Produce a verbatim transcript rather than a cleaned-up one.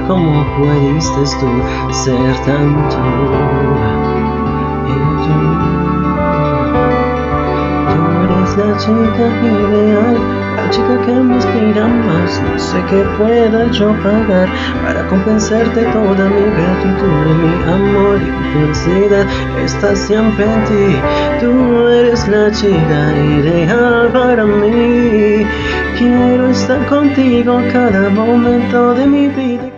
cómo pudiste tú ser tanto. Y tú, tú eres la chica ideal, la chica que me inspira más. No sé qué pueda yo pagar para compensarte toda mi gratitud. Mi amor y felicidad está siempre en ti. Tú eres la chica ideal para mí. Quiero estar contigo cada momento de mi vida.